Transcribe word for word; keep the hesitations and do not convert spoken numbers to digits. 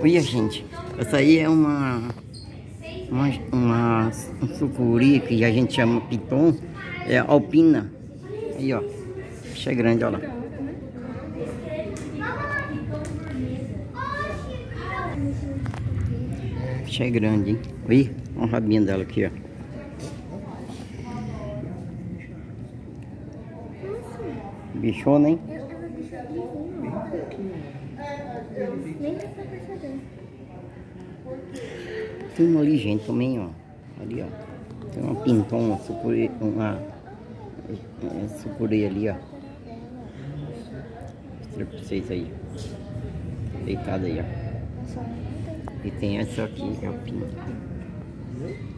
Olha, gente, essa aí é uma, uma, uma um sucuri que a gente chama piton, é alpina. Aí, ó, bicho é grande, olha lá. Bicho é grande, hein? Olha, olha o rabinho dela aqui, ó. Bichona, hein? Tem uma ali, gente, também, ó. Ali, ó. Tem uma pinton, uma sucuri, uma, uma sucuri ali, ó. Mostrar pra vocês aí. Deitada aí, ó. E tem essa aqui, que é a pinta.